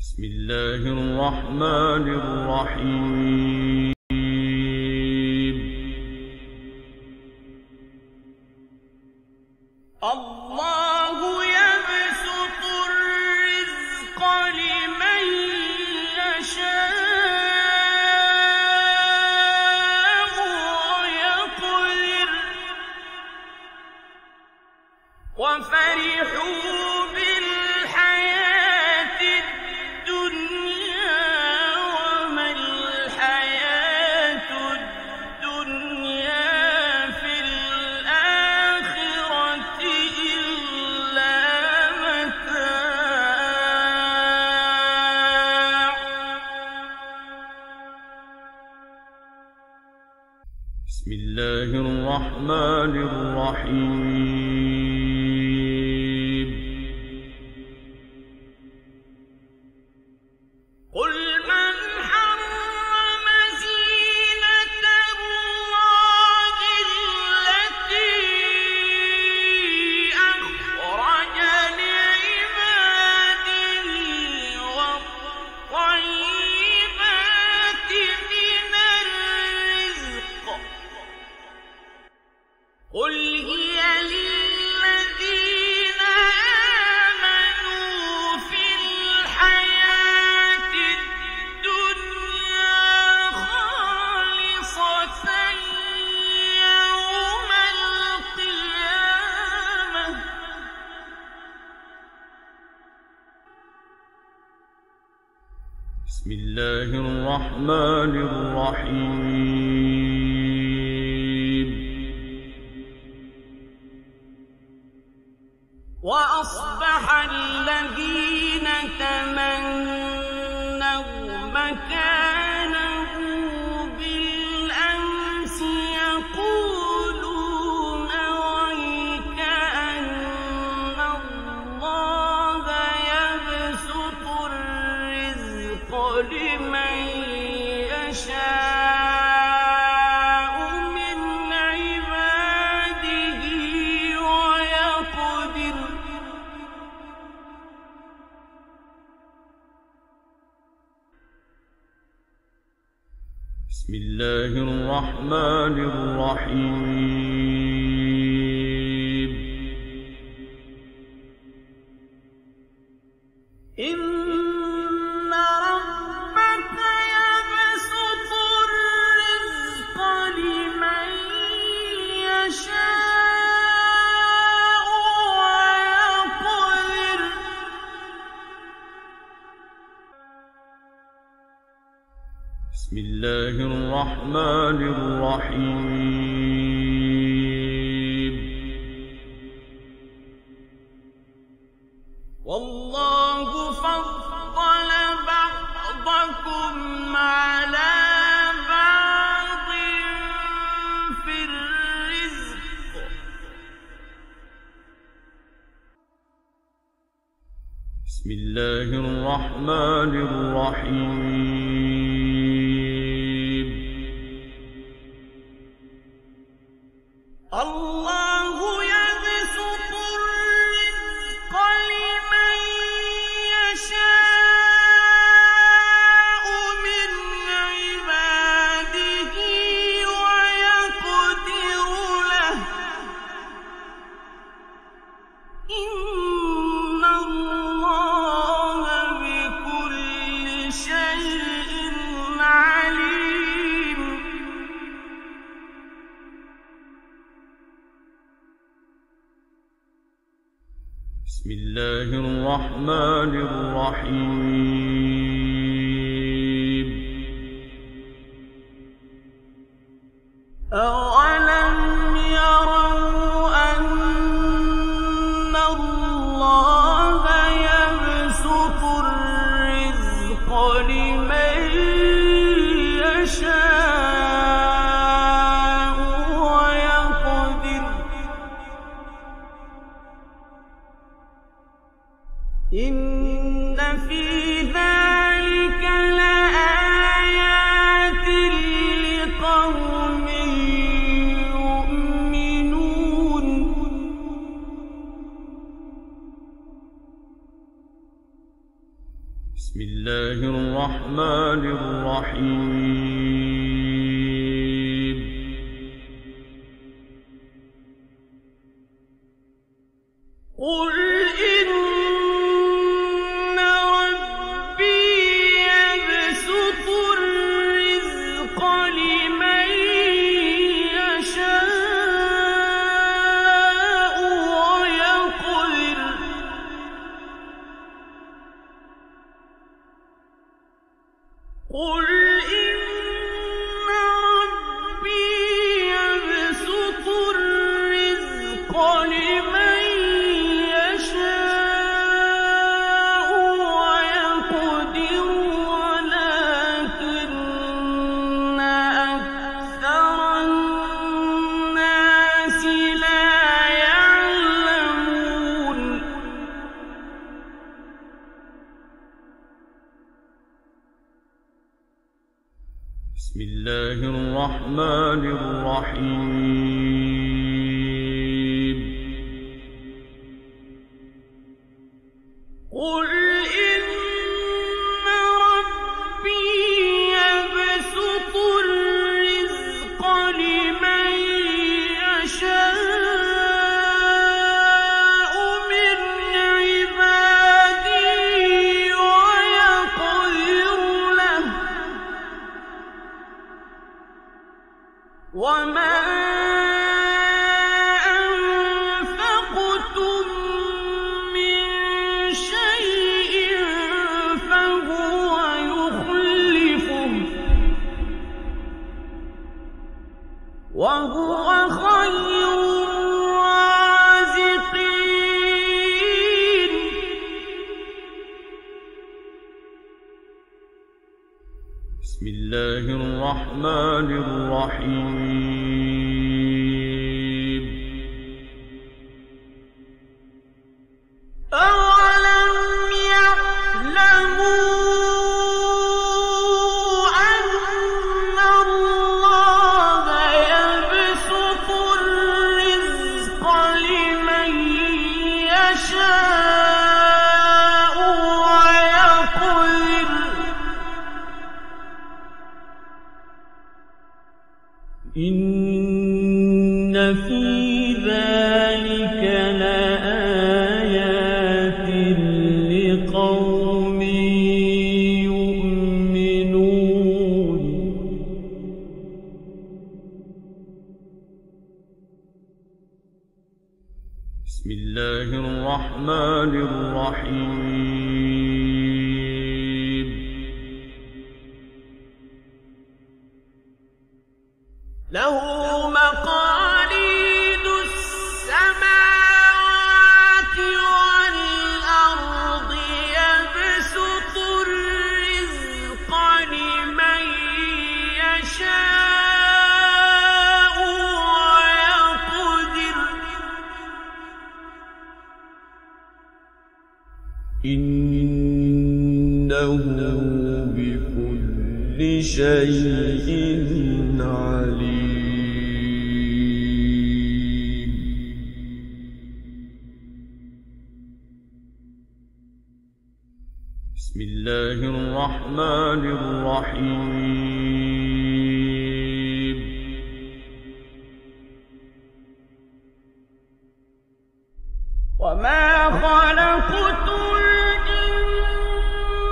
بسم الله الرحمن الرحيم. الله يبسط الرزق لمن يشاء ويقدر وفرحوا بالحياة الدنيا وما الحياة الدنيا في الآخرة إلا متاع. بسم الله الرحمن الرحيم. قل من حرم زينة الله التي أخرج لعباده والطيبات من الرزق قل هي للذين آمنوا في الحياة الدنيا خالصة يوم القيامة. بسم الله الرحمن الرحيم. وأصبح الذين تمنوا مكانه بالأمس يقولون ويك أن الله يبسط الرزق لمن يشاء من عباده ويقدر بسم الله الرحمن الرحيم. إن ربك يبسط الرزق لمن يشاء ويقدر بسم الله الرحمن الرحيم. والله فضل بعضكم على بعض في الرزق بسم الله الرحمن الرحيم. الله يبسط الرزق لمن يشاء من عباده ويقدر له إن الله بكل شيء عليم. بسم الله الرحمن الرحيم. أولم يروا أن الله يبسط الرزق لمن يشاء ويقدر إن في ذلك لآيات لقوم يؤمنون. بسم الله الرحمن الرحيم قل إن ربي يبسط الرزق لمن يشاء ويقدر قل إن ربي يبسط الرزق لمن يشاء ويقدر ولكن أكثر الناس لا يعلمون بسم الله الرحمن الرحيم قل إن ربي يبسط الرزق لمن يشاء من عباده ويقدر له وما أنفقتم من شيء فهو يخلفه وهو خير الرازقين بسم الله الرحمن الرحيم أولم يعلموا أن الله يبسط الرزق لمن يشاء ويقدر إن في ذلك لآيات لقوم يؤمنون بسم الله الرحمن الرحيم له مقاليد السماوات والأرض يبسط الرزق لمن يشاء ويقدر إنه بكل شيء عليم بسم الله الرحمن الرحيم وما خلقت الجن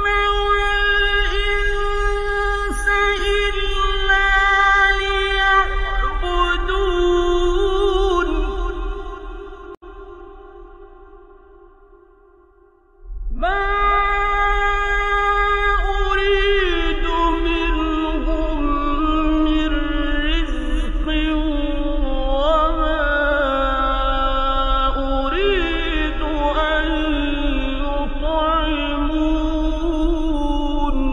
والإنس إلا ليعبدون ما أريد منهم من رزق وما أريد أن يطعمون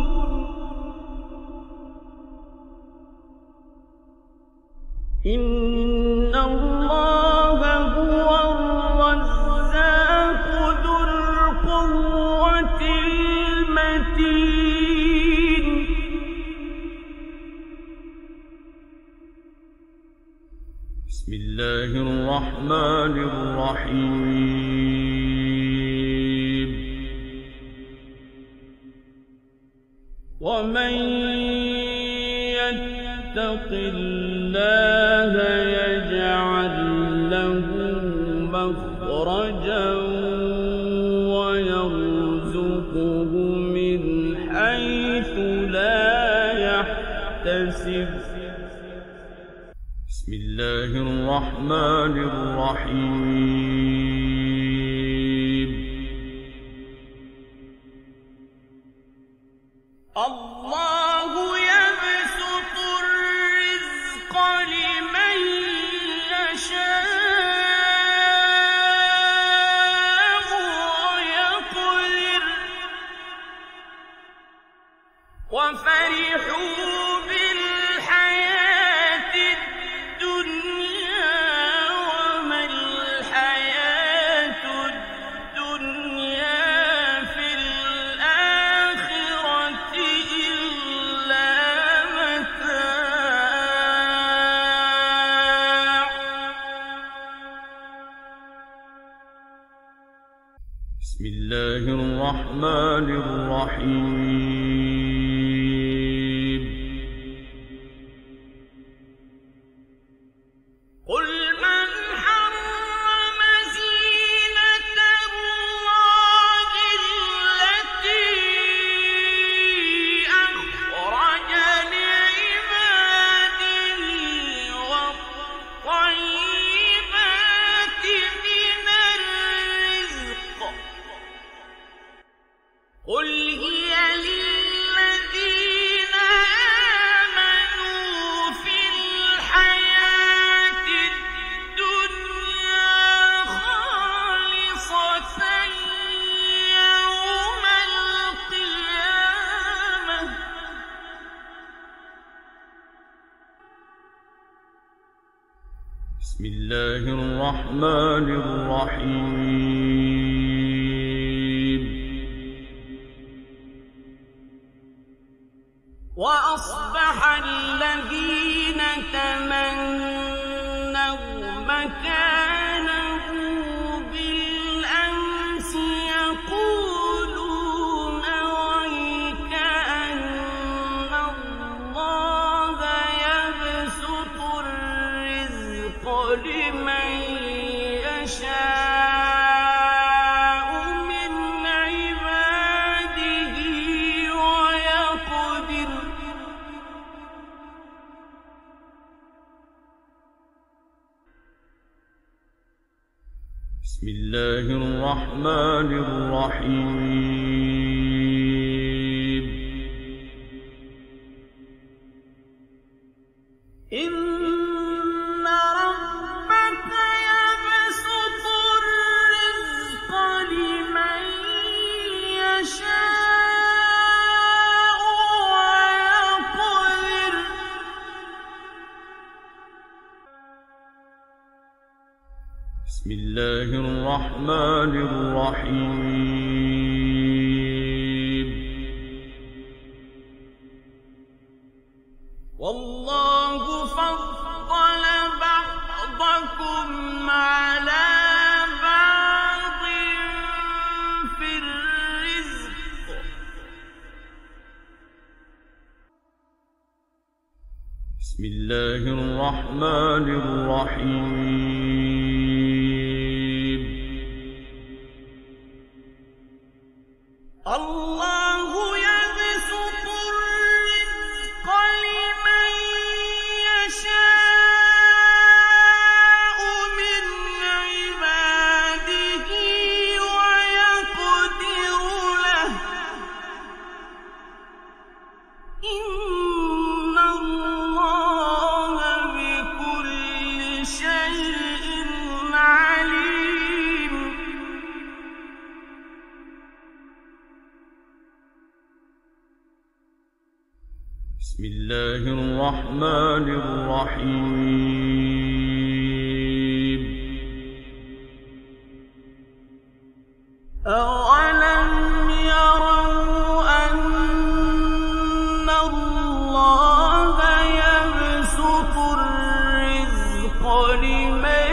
إن الله هو الرزاق ذو القوة المتين بسم الله الرحمن الرحيم ومن يتق الله يجعل له مخرجا ويرزقه من حيث لا يحتسب. بسم الله الرحمن الرحيم. الله يبسط الرزق لمن يشاء ويقدر وفرحوا بالحياة الدنيا وما الحياة الدنيا في الآخرة إلا متاع. بسم الله الرحمن الرحيم. قل من حرم زينة الله التي أخرج لعباده والطيبات من الرزق قل هي للذين آمنوا في الحياة الدنيا خالصة يوم القيامة. بسم الله الرحمن الرحيم. وأصبح الذين تمنوا مكانه بالأمس يقولون ويكأن الله يبسط الرزق لمن يشاء من عباده ويقدر بسم الله الرحمن الرحيم. إن ربك يبسط الرزق لمن يشاء ويقدر بسم الله الرحمن الرحيم. والله فضل بعضكم على بعض في الرزق بسم الله الرحمن الرحيم. الله يبسط الرزق لمن يشاء من عباده ويقدر له إن الله بكل شيء عليم. بسم الله الرحمن الرحيم. أولم يروا أن الله يبسط الرزق لمن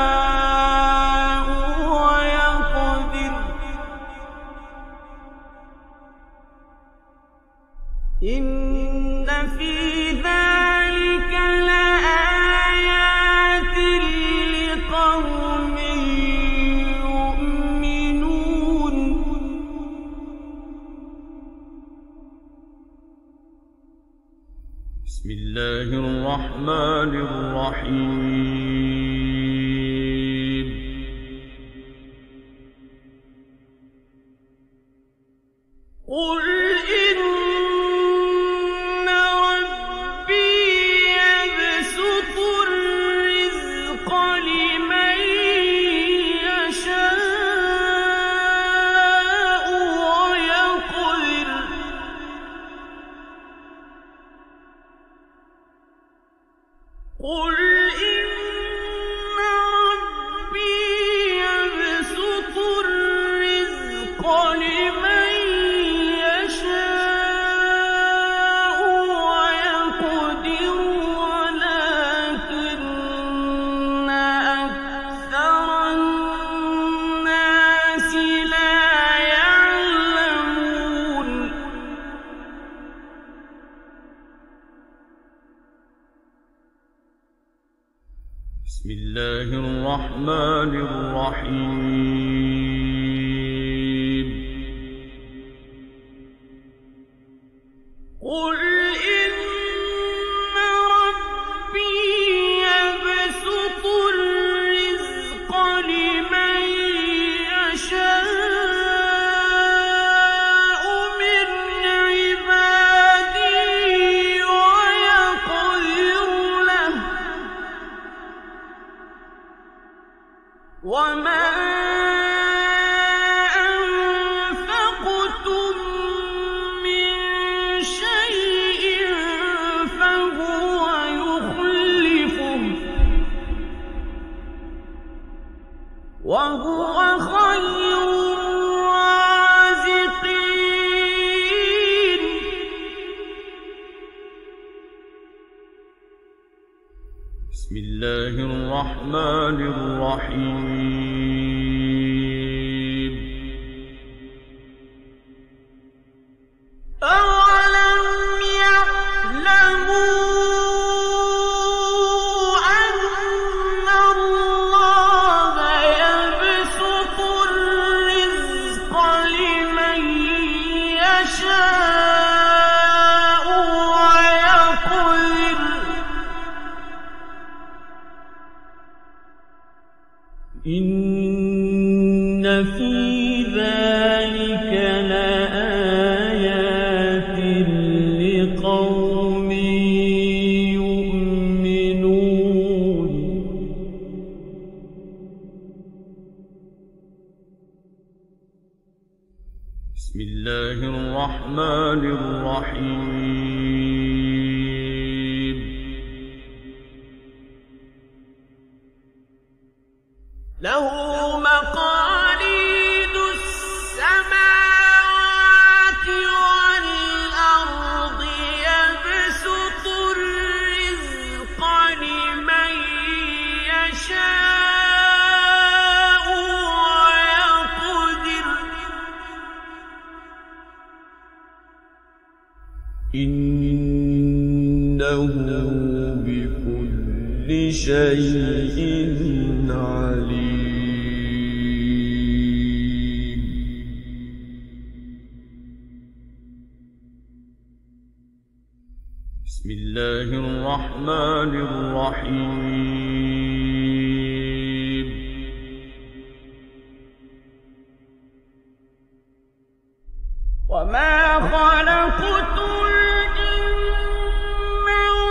يشاء ويقدر إن في ذلك لآيات لقوم يؤمنون بسم الله الرحمن الرحيم قل إن ربي يبسط الرزق لمن يشاء ويقدر قل إن ربي يبسط الرزق لمن يشاء ويقدر ولكن أكثر الناس لا يعلمون بسم الله الرحمن الرحيم قل إن ربي يبسط الرزق لمن يشاء من عباده ويقدر له وما أنفقتم من شيء فهو يخلفه وهو خير الرازقين بسم الله الرحمن الرحيم أولم يعلموا أن الله يبسط الرزق لمن يشاء ويقدر إن في ذلك لآيات لقوم يؤمنون بسم الله الرحمن الرحيم له مقاليد السماوات والأرض يبسط الرزق لمن يشاء ويقدر إنه بكل شيء عليم بسم الله الرحمن الرحيم وما خلقت الجن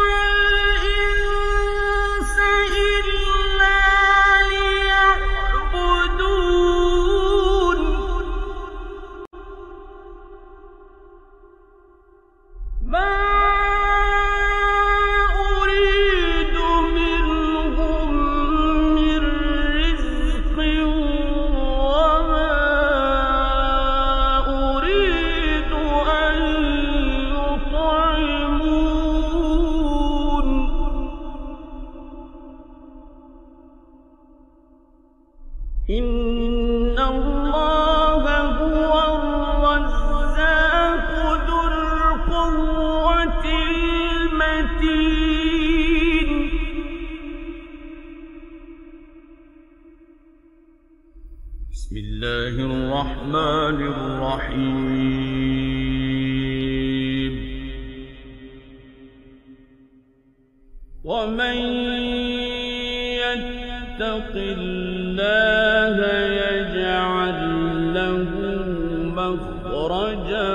والإنس إلا ليعبدون ما أريد منهم من رزق وما أريد أن بسم الله الرحمن الرحيم ومن يتق الله يجعل له مخرجا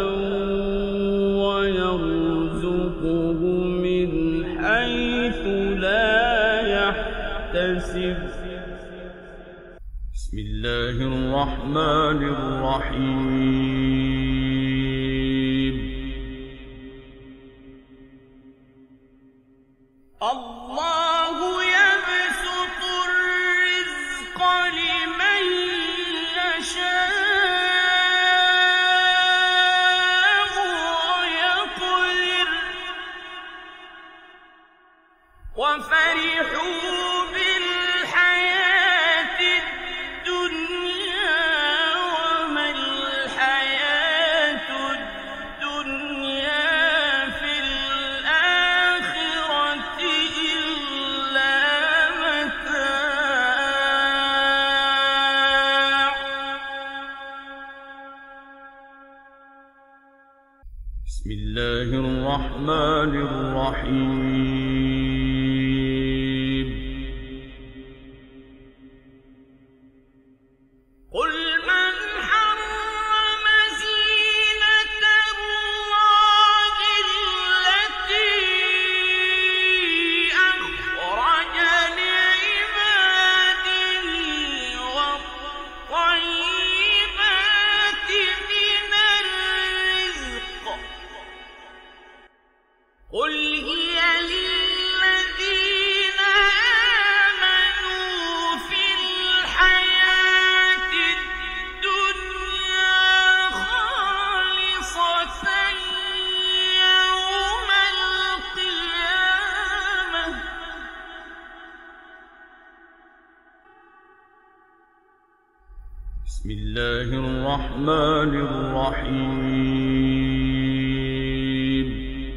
ويرزقه من حيث لا يحتسب بسم الله الرحمن الرحيم الله يبسط الرزق لمن يشاء ويقدر وفرحوا بالحياة الدنيا وما الحياة الدنيا في الآخرة إلا متاع بسم الله الرحمن الرحيم قل من حرم زينة الله التي أخرج لعباده والطيبات من الرزق قل هي للذين آمنوا في الحياة الدنيا خالصة يوم القيامة بسم الله الرحمن الرحيم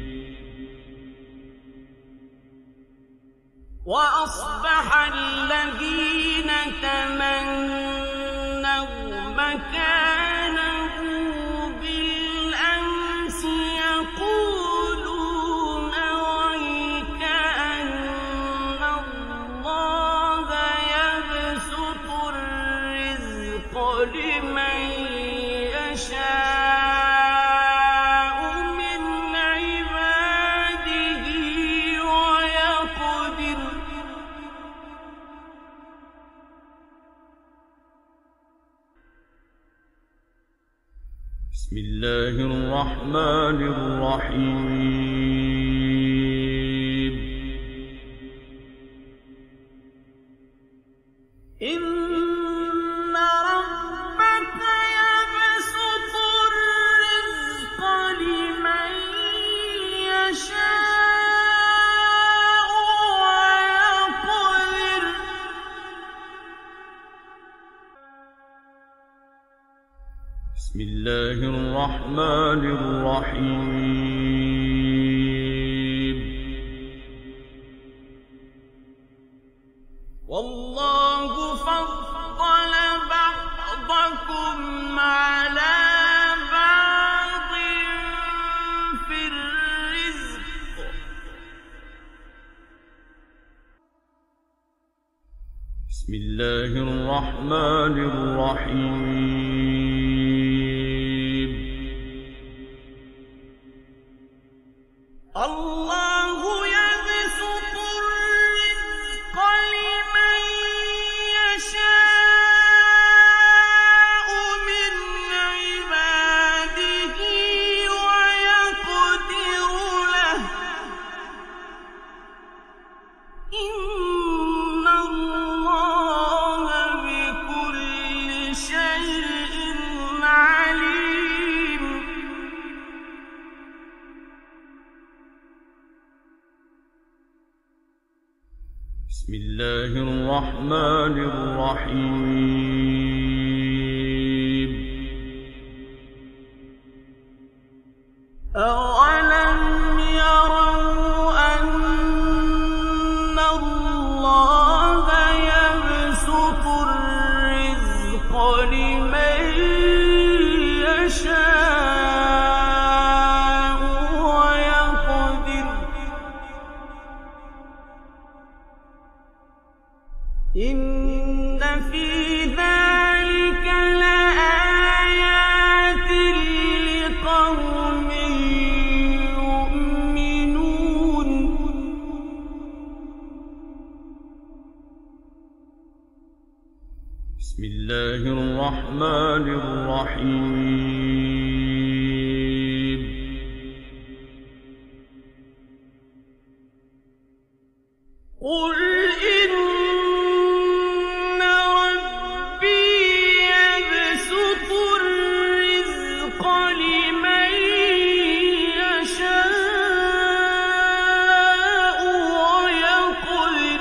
وأصبح الذين تمنوا مكانه بالأمس يقولون ويكأن الله يبسط الرزق لمن يشاء من عباده ويقدر بسم الله الرحمن الرحيم إن ربك يبسط الرزق لمن يشاء ويقدر بسم الله الرحمن الرحيم والله فضل بعضكم على بعض في الرزق بسم الله الرحمن الرحيم الله يبسط الرزق لمن يشاء من عباده ويقدر له إن الله بكل شيء عليم بسم الله الرحمن الرحيم أولم يروا أن الله يبسط الرزق لمن يشاء ويقدر إن في ذلك لآيات لقوم يؤمنون بسم الله الرحمن الرحيم قل إن ربي يبسط الرزق لمن يشاء ويقدر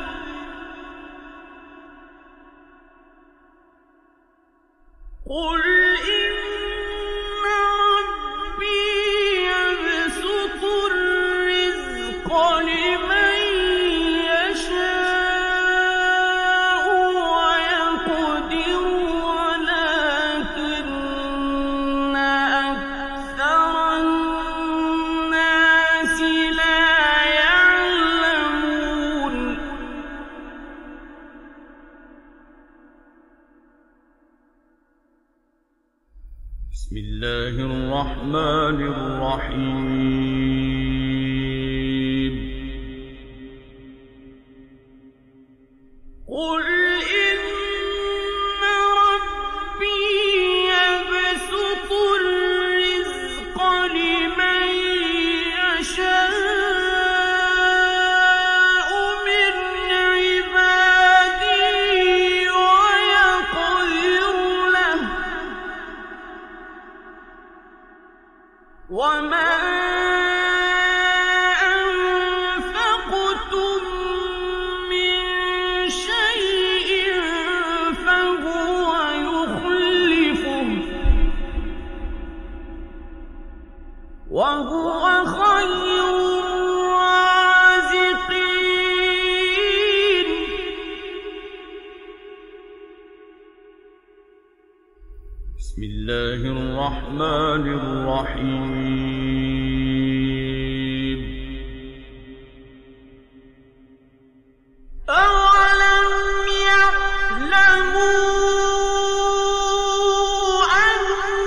قل إن ربي يبسط الرزق لمن يشاء ويقدر ولكن أكثر الناس لا يعلمون بسم الله الرحمن الرحيم قل إن ربي يبسط الرزق لمن يشاء من عباده ويقدر له وما أنفقتم من شيء فهو يخلفه وهو خير الرازقين بسم الله الرحمن الرحيم أولم يعلموا أن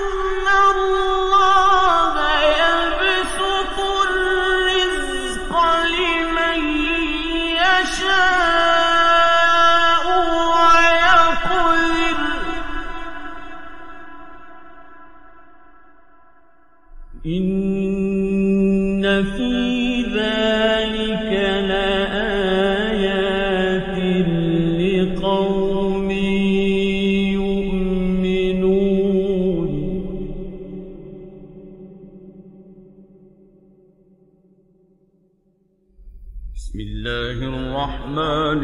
الله يبسط الرزق لمن يشاء ويقدر إن في ذلك لآيات لقوم يؤمنون بسم الله الرحمن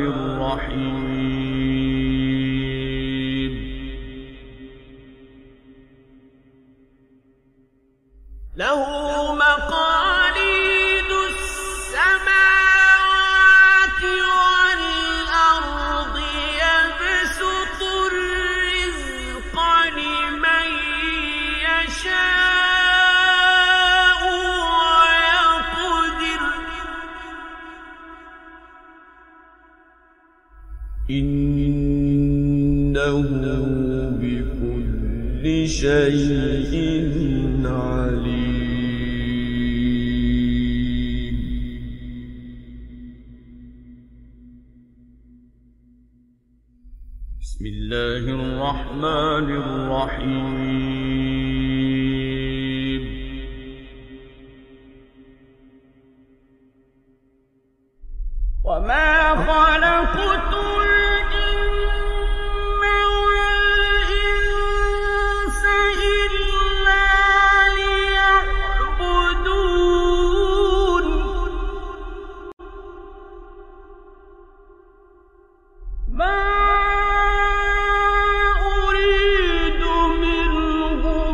الرحيم له مقاليد السماوات والأرض يبسط الرزق لمن يشاء ويقدر إنه بكل شيء عليم بسم الله الرحمن الرحيم وما خلقت الجن والإنس إلا ليعبدون ما أريد منهم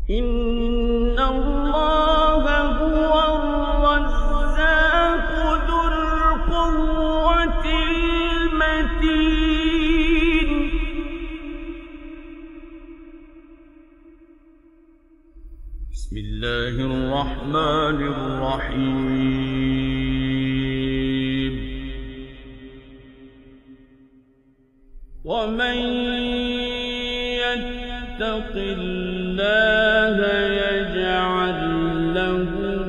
إن الله هو الرزاق ذو القوة المتين بسم الله الرحمن الرحيم ومن يتق الله يجعل له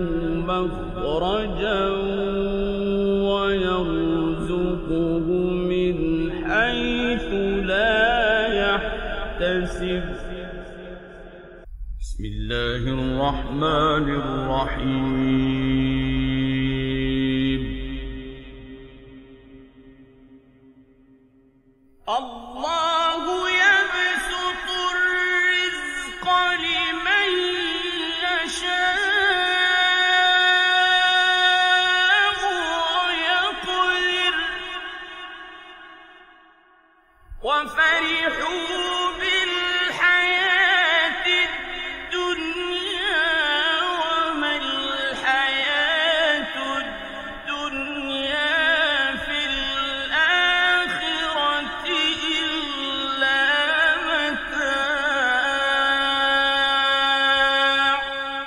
مخرجا ويرزقه من حيث لا يحتسب بسم الله الرحمن الرحيم الله يبسط الرزق لمن يشاء ويقدر وفرحوا بالحياة الدنيا وما الحياة الدنيا في الآخرة إلا متاع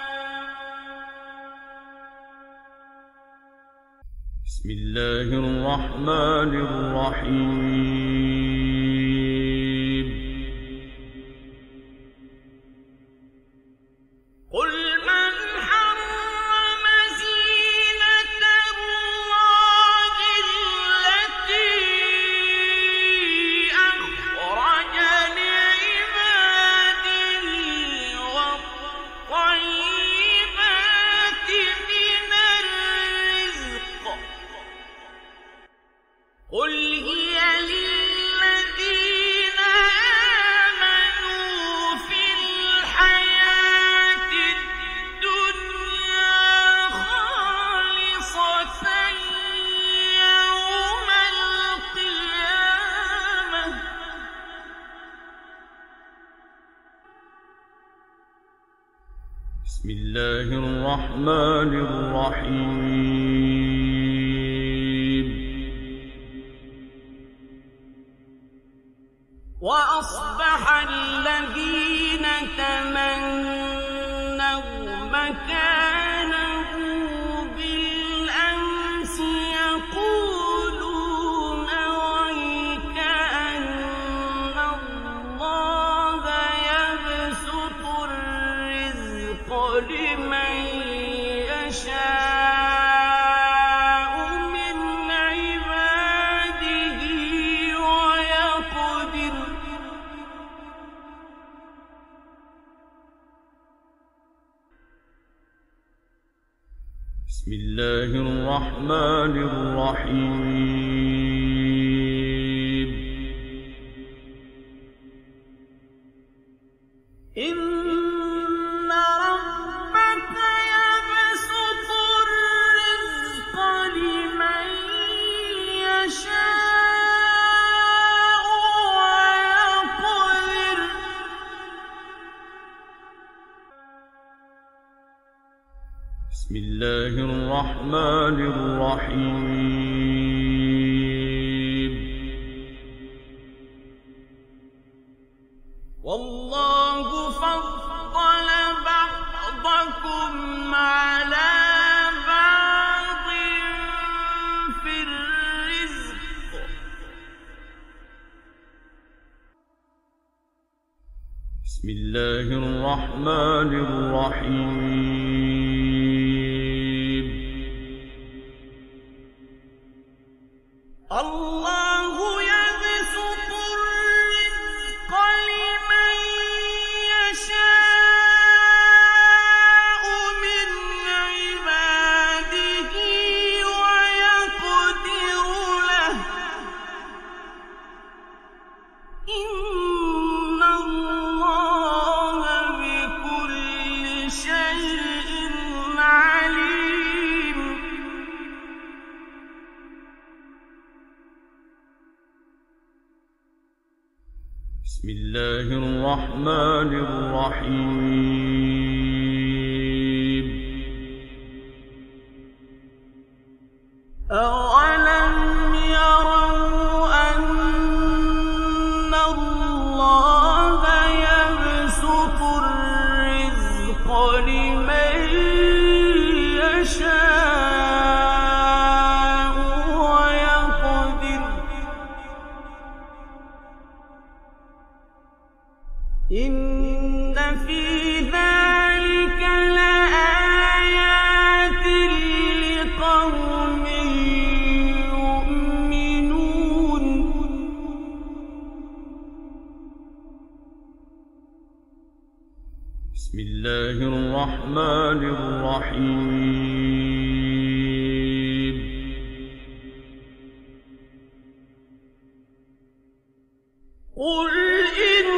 بسم الله الرحمن الرحيم قل من حرم زينة الله التي أخرج لعباده والطيبات من الرزق قل هي للذين آمنوا في الحياة الدنيا خالصة يوم القيامة بسم الله الرحمن الرحيم وأصبح الذين تمنوا مكانه بالأمس يقولون ويك أن الله يبسط الرزق لمن يشاء من عباده ويقدر بسم الله الرحمن الرحيم إن ربك يبسط الرزق لمن يشاء ويقدر بسم الله الرحمن الرحيم والله فضل بعضكم على بعض في الرزق بسم الله الرحمن الرحيم الله يبسط الرزق لمن يشاء من عباده ويقدر له إن الله بكل شيء بسم الله الرحمن الرحيم أولم يروا أن الله يبسط الرزق لمن يشاء ويقدر إن في ذلك لآيات لقوم يؤمنون بسم الله الرحمن الرحيم قل إن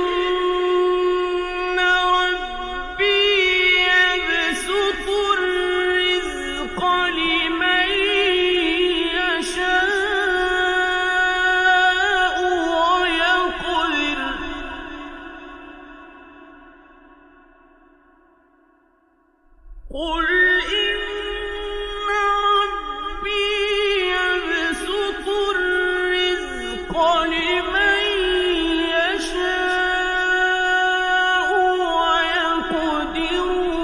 ربي يبسط الرزق لمن يشاء ويقدر قل إن ربي يبسط الرزق لمن يشاء ويقدر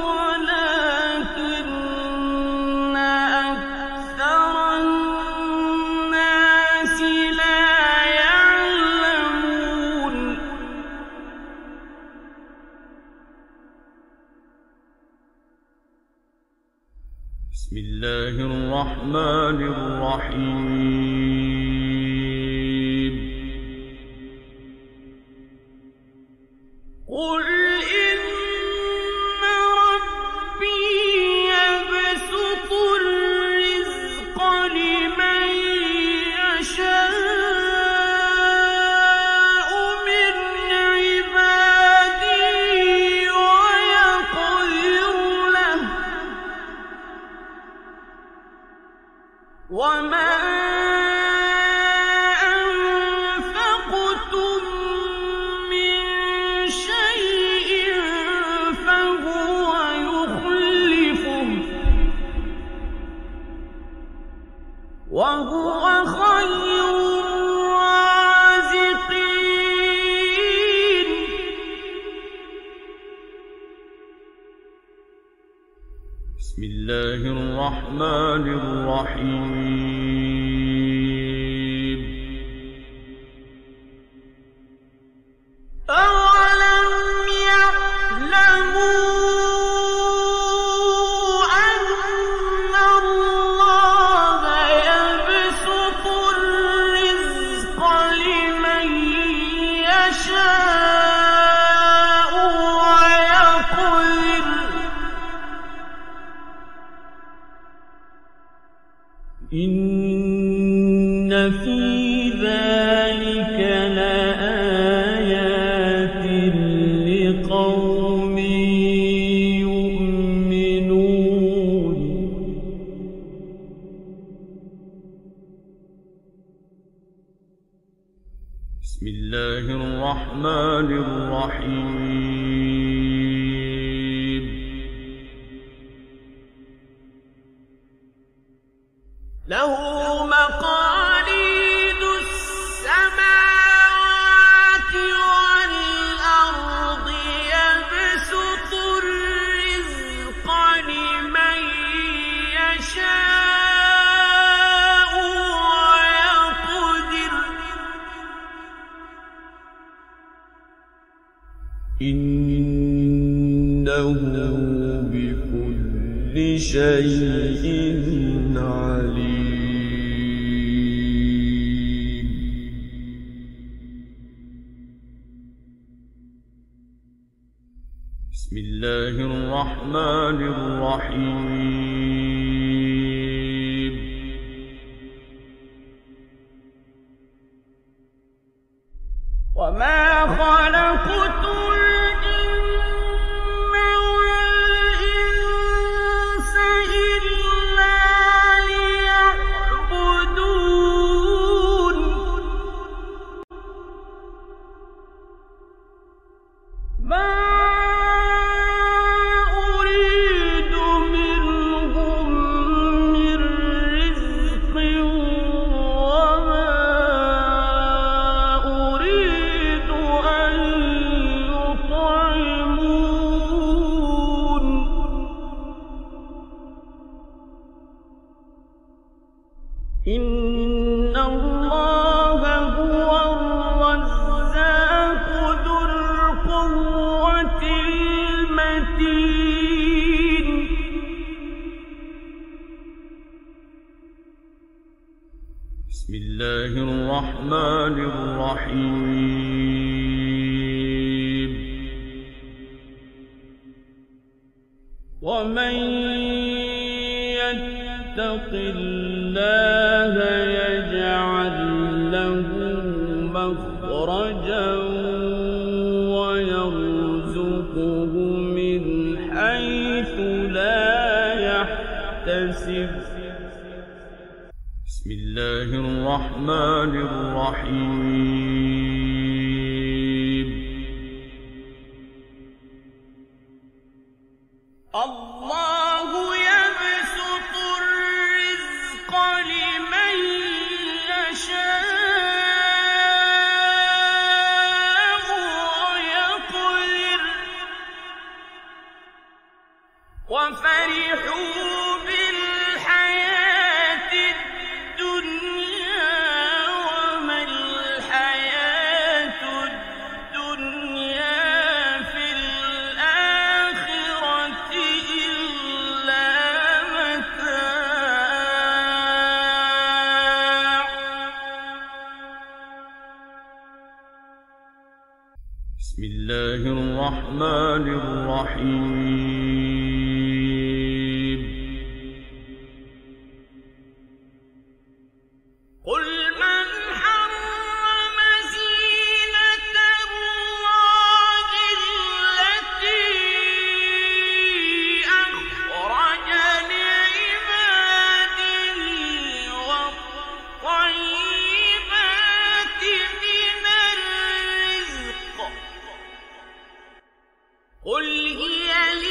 ولكن أكثر الناس لا يعلمون بسم الله الرحمن الرحيم قل إن ربي يبسط الرزق لمن يشاء من عباده ويقدر له وما أنفقتم من شيء فهو يخلفه وهو خير الرازقين بسم الله الرحمن الرحيم أولم يعلموا أن الله يبسط الرزق لمن يشاء ويقدر إن في ذلك لآيات لقوم يؤمنون بسم الله الرحمن الرحيم له مقاليد السماوات والأرض يبسط الرزق لمن يشاء ويقدر إنه بكل شيء عليم بسم الله الرحمن الرحيم وما خلقت الجن والإنس إلا ليعبدون الرحيم ومن يتق الله يجعل له مخرجا ويرزقه من حيث لا يحتسب بسم الله الرحمن الرحيم الله يبسط الرزق لمن يشاء ويقدر وفرحوا بالحياة الدنيا وما الحياة الدنيا في الآخرة إلا متاع بسم الله الرحمن الرحيم قل من حرم زينة الله التي أخرج لعباده والطيبات من الرزق قل هي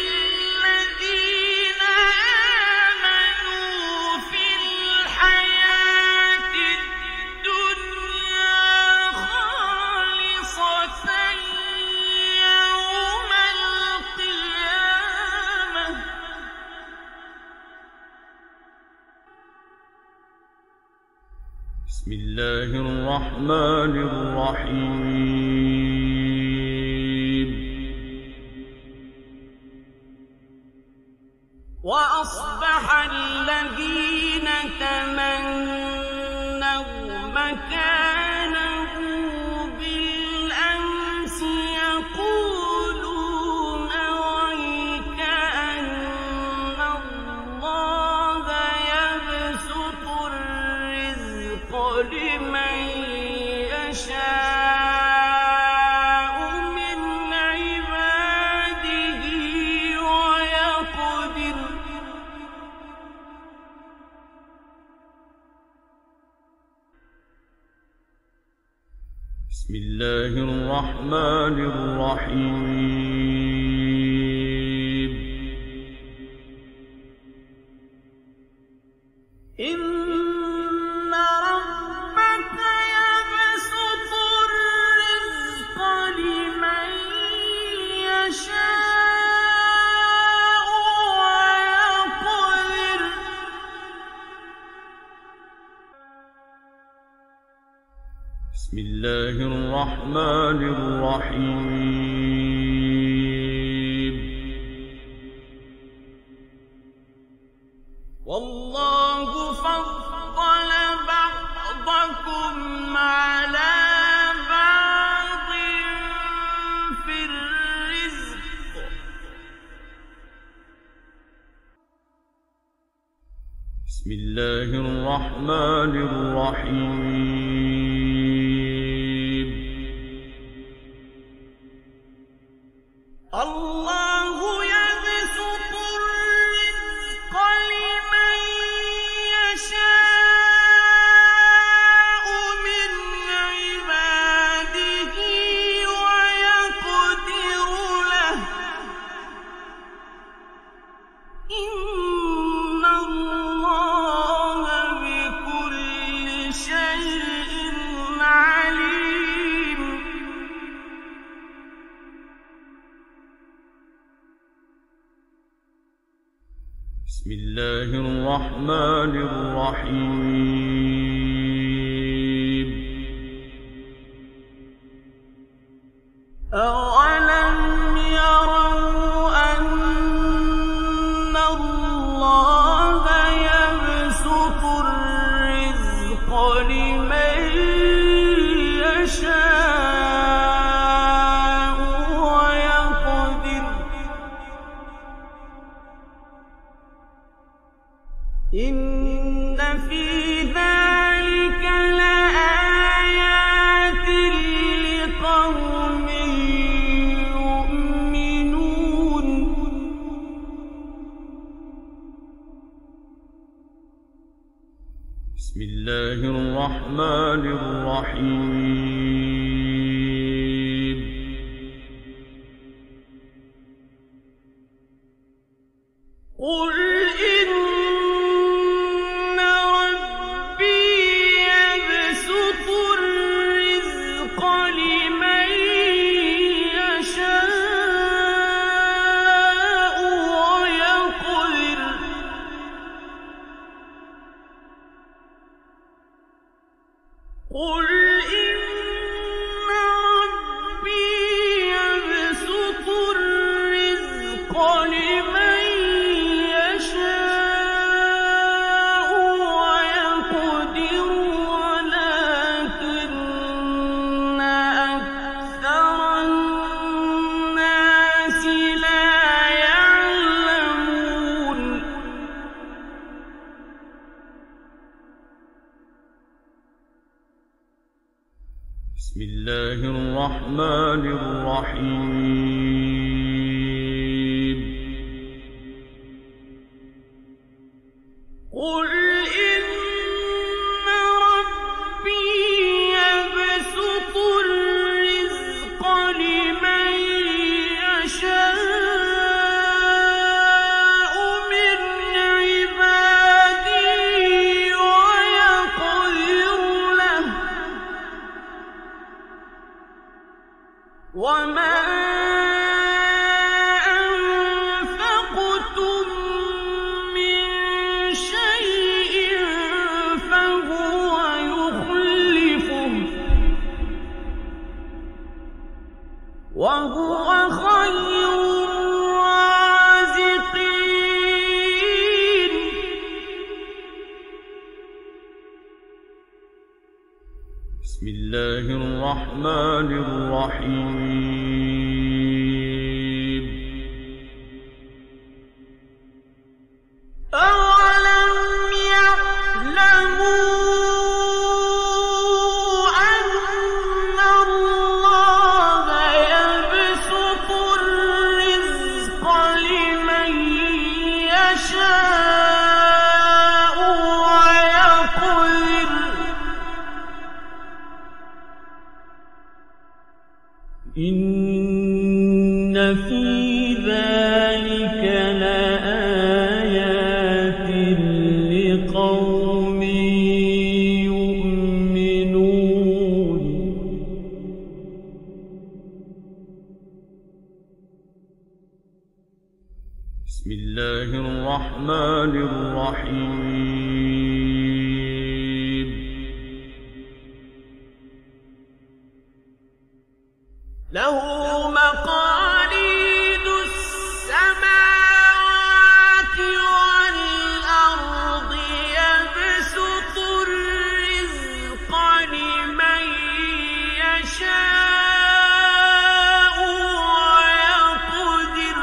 للذين آمنوا في الحياة الدنيا خالصة يوم القيامة بسم الله الرحمن الرحيم وأصبح الذين تمنوا مكانه بالأمس يقولون ويكأن الله يبسط الرزق لمن يشاء من عباده ويقدر بسم الله الرحمن الرحيم إن ربك يبسط الرزق لمن يشاء ويقدر بسم الله الرحمن الرحيم والله فضل بعضكم على بعض في الرزق بسم الله الرحمن الرحيم الله يبسط الرزق لمن يشاء من عباده ويقدر له إن الله بكل شيء عليم بسم الله الرحمن الرحيم أولم يروا أن الله يبسط الرزق لمن يشاء لقوم يؤمنون بسم الله الرحمن الرحيم قل إن ربي يبسط الرزق لمن يشاء ويقدر قل إن ربي يبسط الرزق لمن يشاء ويقدر ولكن أكثر الناس لا يعلمون بسم الله الرحمن الرحيم قل إن ربي يبسط الرزق لمن يشاء من عباده ويقدر له وما أنفقتم من شيء فهو يخلفه وهو خير الرازقين بسم الله الرحمن الرحيم أولم يعلموا أن الله يبسط الرزق لمن يشاء ويقدر إن في ذلك لآيات لقوم يؤمنون بسم الله الرحمن الرحيم له مقاليد السماوات والأرض يبسط الرزق لمن يشاء ويقدر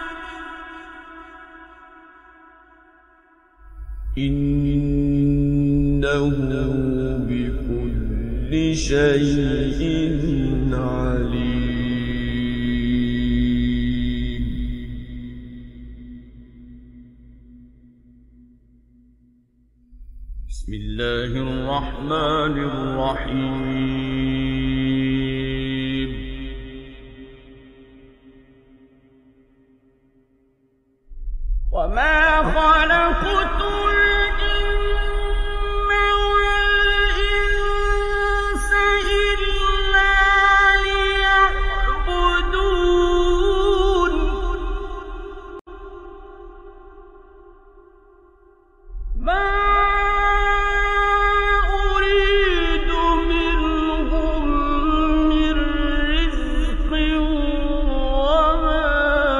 إنه بكل شيء عليم بسم الله الرحمن الرحيم وما خلقت الجن والإنس إلا ليعبدون ما أريد منهم من رزق وما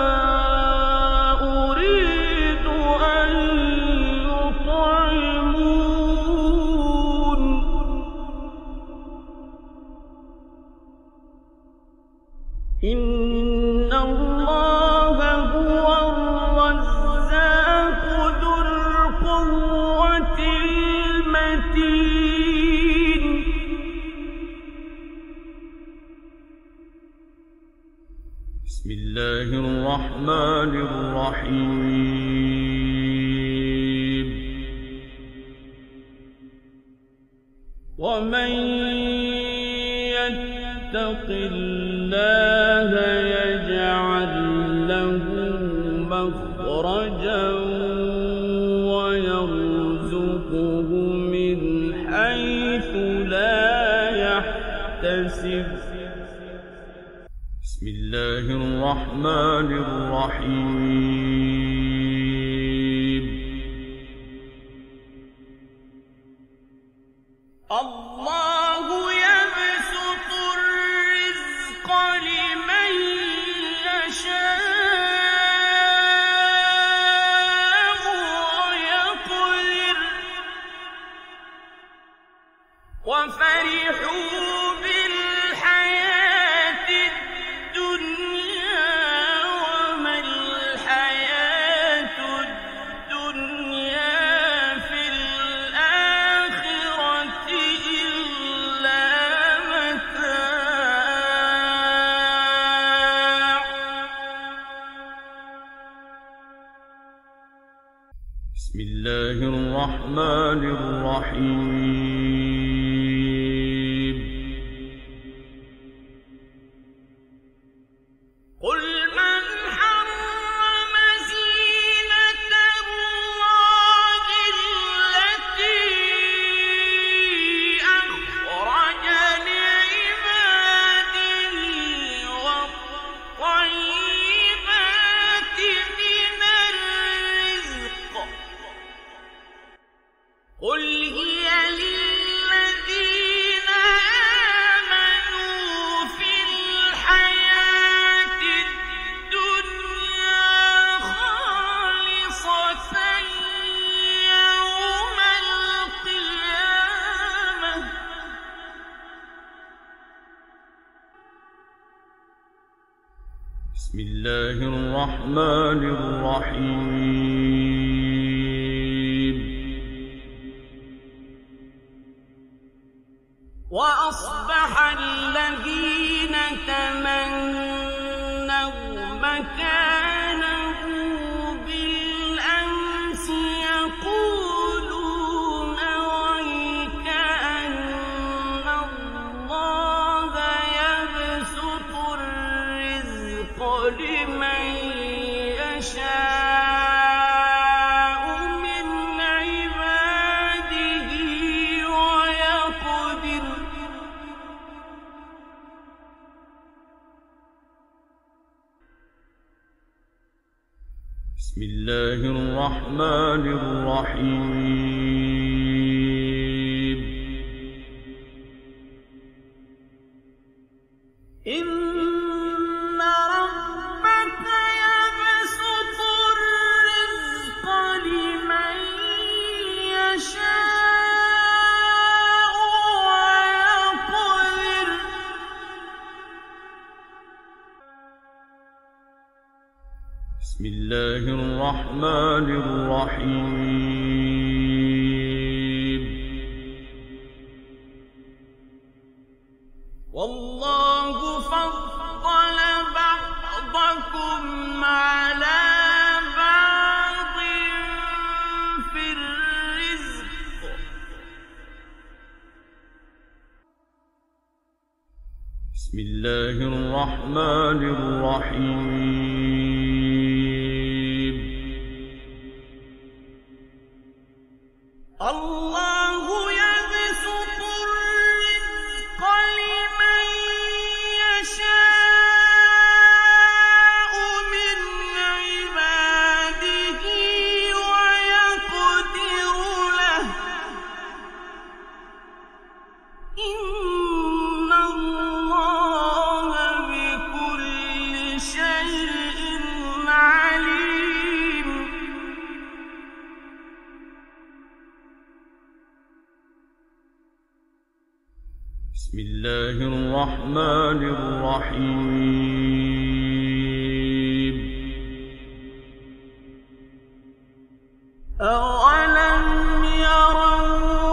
أريد أن يطعمون إن الله هو الرزاق ذو القوة المتين بسم الله الرحمن الرحيم ومن يتق الله يجعل له مخرجا ويرزقه من حيث لا يحتسب بسم الله الرحمن الرحيم الله يبسط الرزق لمن يشاء ويقدر وفرحوا بالحياة الدنيا وما الحياة الدنيا في الآخرة إلا متاع بسم الله الرحمن الرحيم قل من حرم زينة الله التي أخرج لعباده والطيبات من الرزق قل هي للذين آمنوا في الحياة الدنيا خالصة يوم القيامة بسم الله الرحمن الرحيم وأصبح الذين تمنوا مكانه بالأمس يقولون ويك أن الله يبسط الرزق لمن يشاء من عباده ويقدر بسم الله الرحمن الرحيم إن ربك يبسط الرزق لمن يشاء ويقدر بسم الله الرحمن الرحيم والله فضل بعضكم على بعض في الرزق بسم الله الرحمن الرحيم الله يبسط الرزق لمن يشاء من عباده ويقدر له إن الله بكل شيء عليم بسم الله الرحمن الرحيم أولم يروا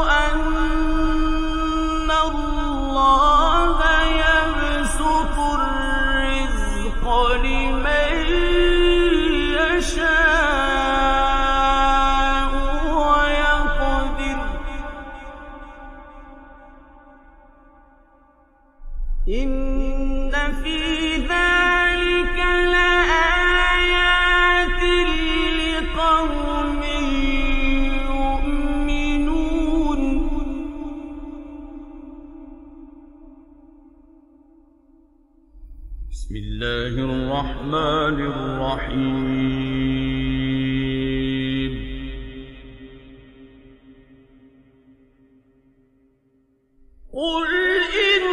أن الله يبسط الرزق لمن يشاء ويقدر إن في ذلك لآيات لقوم يؤمنون بسم الله الرحمن الرحيم قل إن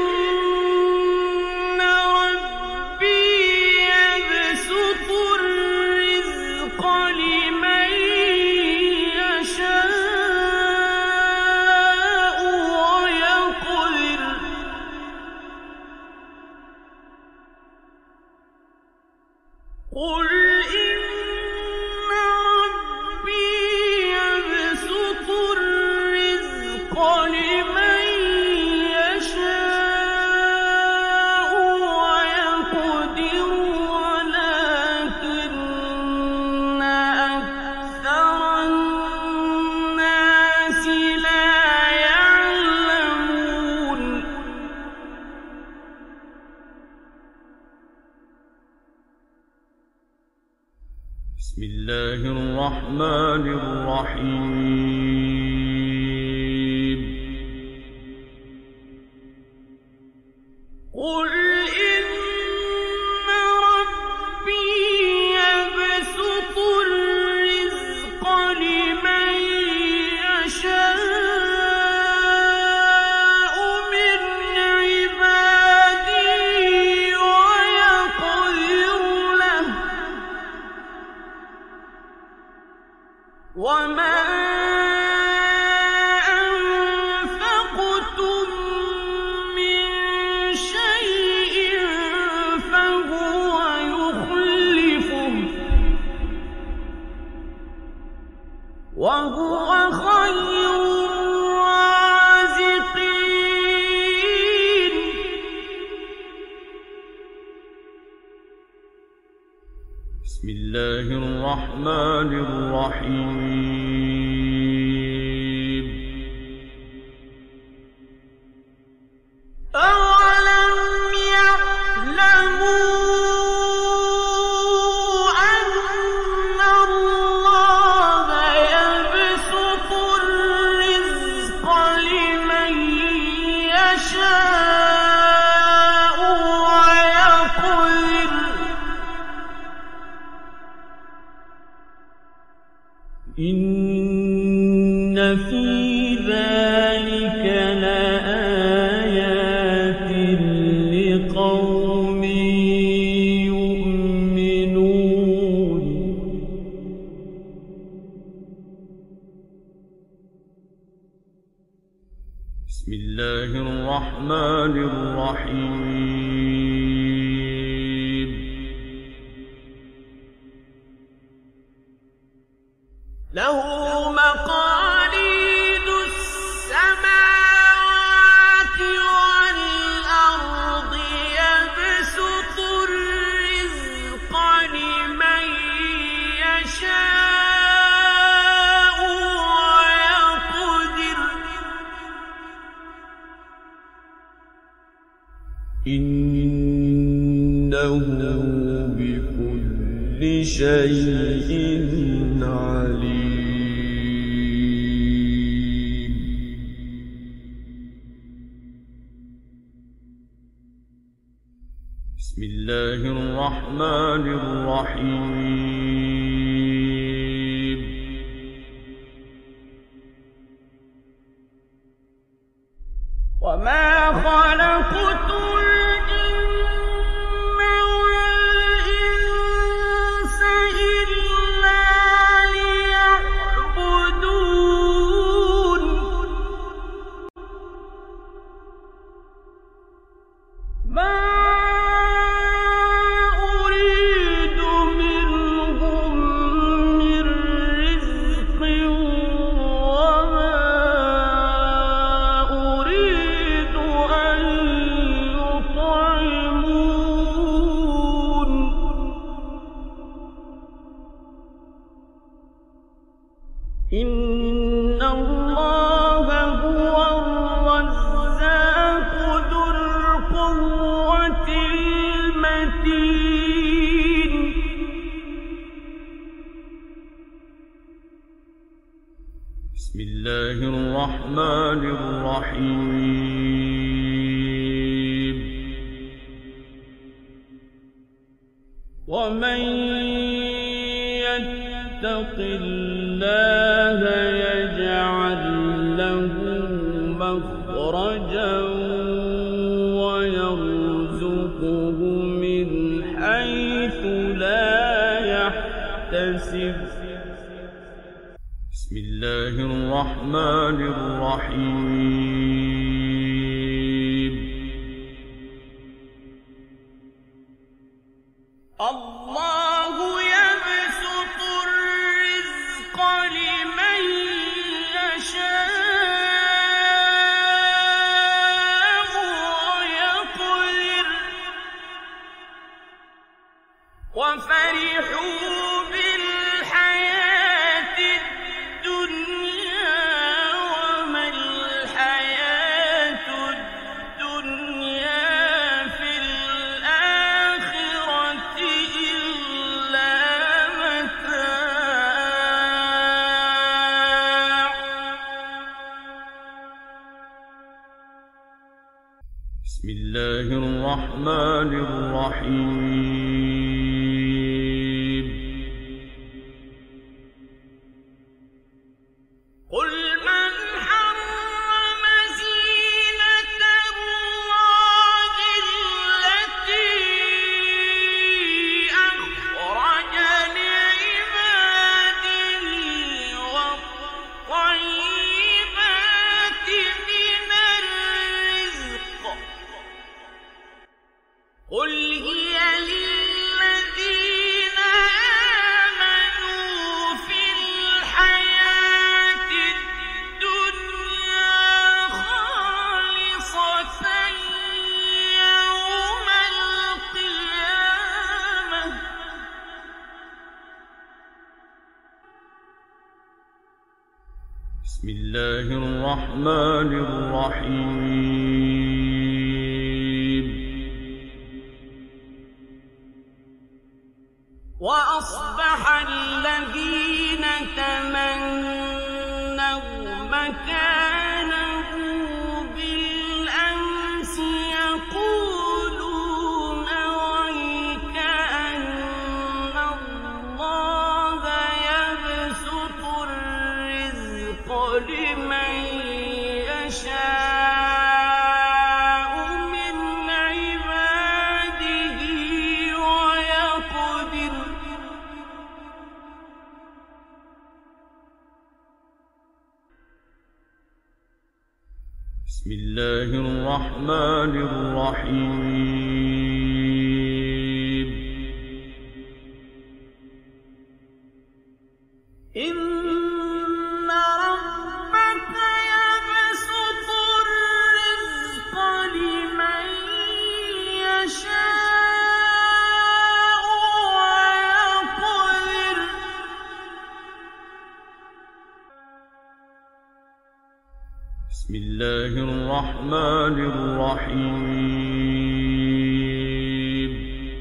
ربي يبسط الرزق لمن يشاء ويقدر قل إن ربي يبسط الرزق لمن يشاء ويقدر ولكن أكثر الناس لا يعلمون بسم الله الرحمن الرحيم قل إن ربي يبسط الرزق لمن يشاء من عباده ويقدر له وما أنفقتم من شيء فهو يخلفه وهو خير الرازقين بسم الله الرحمن الرحيم أولم يعلموا أن الله يبسط الرزق لمن يشاء ويقدر إن في ذلك لآيات لقوم يؤمنون بسم الله الرحمن الرحيم له مقاليد السماوات والأرض يبسط الرزق لمن يشاء ويقدر إنه بكل شيء عليم بسم الله الرحمن الرحيم وما خلقت الجن والإنس إلا ليعبدون ما أريد منهم إن الله هو الرزاق ذو القوة المتين بسم الله الرحمن الرحيم ومن يتق الله يجعل له مخرجا ويرزقه من حيث لا يحتسب بسم الله الرحمن الرحيم الله يبسط الرزق لمن يشاء ويقدر وفرحوا بالحياة الدنيا وما الحياة الدنيا في الآخرة إلا متاع بسم الله الرحمن الرحيم قل من حرم زينة الله التي أخرج لعباده والطيبات من الرزق قل هي للذين آمنوا في الحياة الدنيا خالصة يوم القيامة بسم الله الرحمن الرحيم وأصبح الذين تمنوا مكانه بالأمس يقولون ويكأن الله يبسط الرزق لمن يشاء من عباده ويقدر بسم الله الرحمن الرحيم إن ربك يبسط الرزق لمن يشاء ويقدر بسم الله الرحمن الرحيم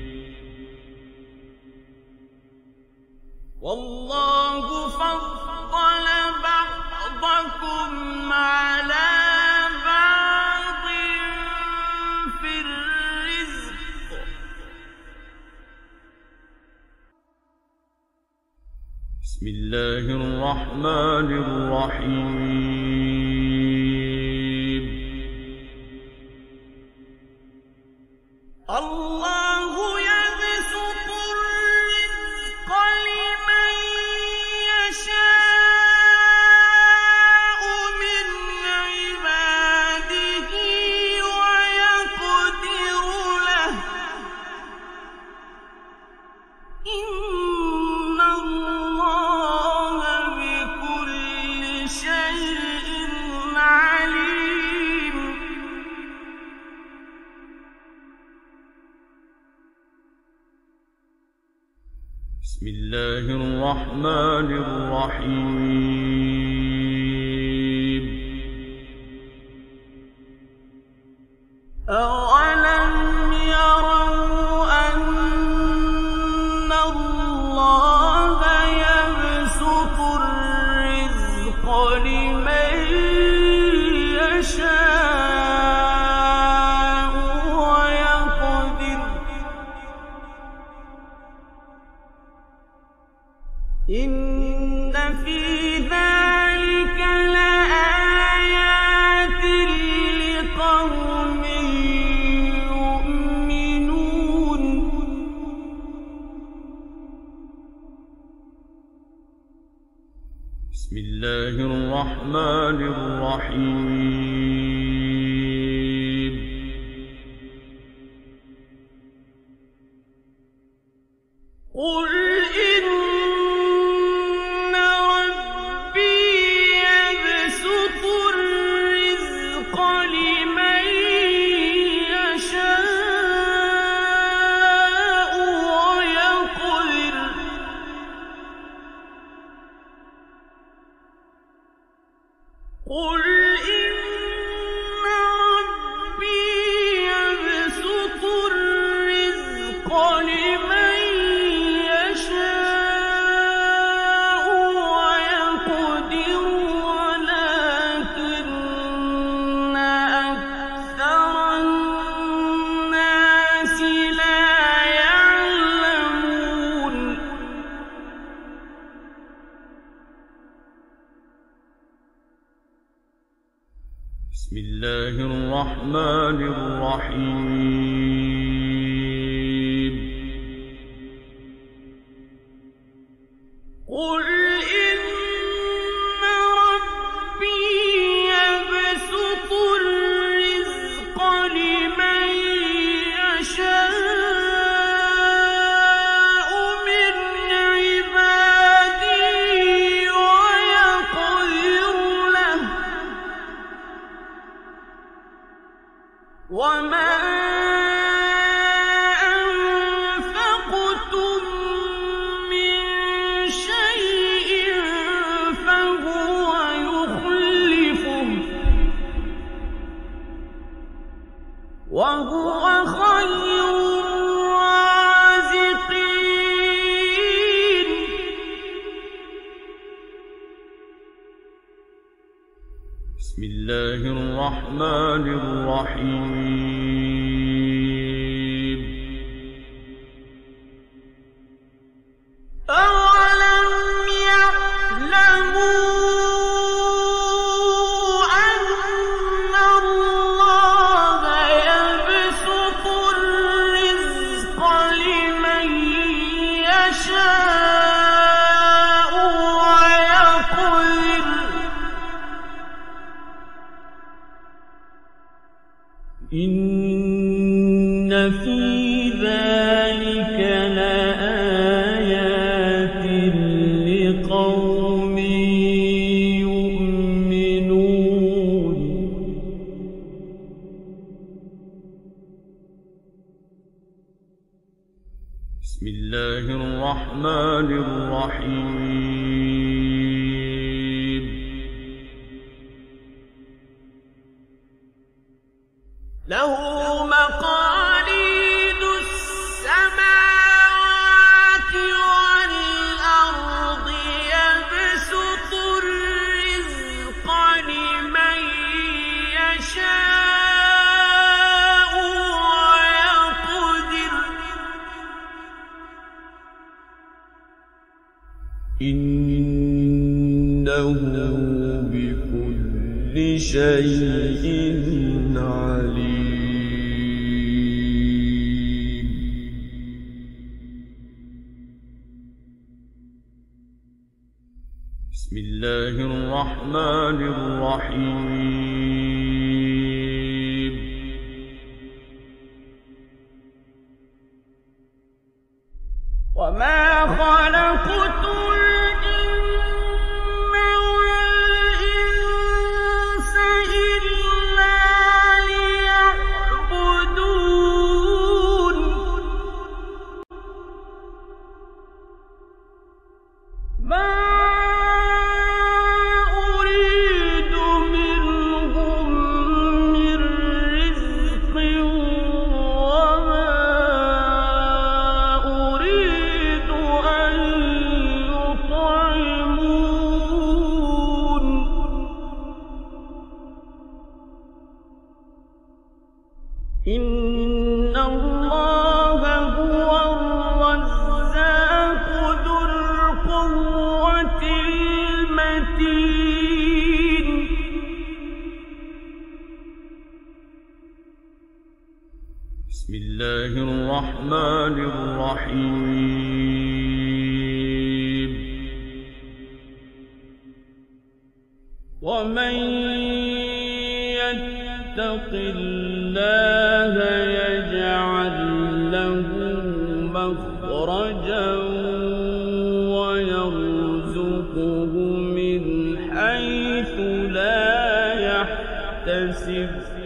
والله فضل بعضكم على بعض في الرزق بسم الله الرحمن الرحيم الله يبسط الرزق لمن يشاء من عباده ويقدر له إن الله بكل شيء عليم بسم الله الرحمن الرحيم إن في ذلك لآيات لقوم يؤمنون بسم الله الرحمن الرحيم قل إن ربي يبسط الرزق لمن يشاء ويقدر قل إن ربي يبسط الرزق لمن يشاء ويقدر ولكن أكثر الناس لا يعلمون بسم الله الرحمن الرحيم قل إن ربي يبسط الرزق لمن يشاء من عباده ويقدر له وما أنفقتم من شيء فهو يخلفه وهو خير الرازقين بسم الله الرحمن الرحيم أولم يعلموا أن الله يبسط الرزق لمن يشاء ويقدر إن في ذلك لآيات لقوم يؤمنون بسم الله الرحمن الرحيم له مقاليد السماوات والأرض يبسط الرزق لمن يشاء ويقدر إنه بكل شيء عليم بسم الله الرحمن الرحيم وما خلقت الجن والإنس إلا ليعبدون ما أريد منهم من رزق وما أريد أن قريب. ومن يتق الله يجعل له مخرجا ويرزقه من حيث لا يحتسب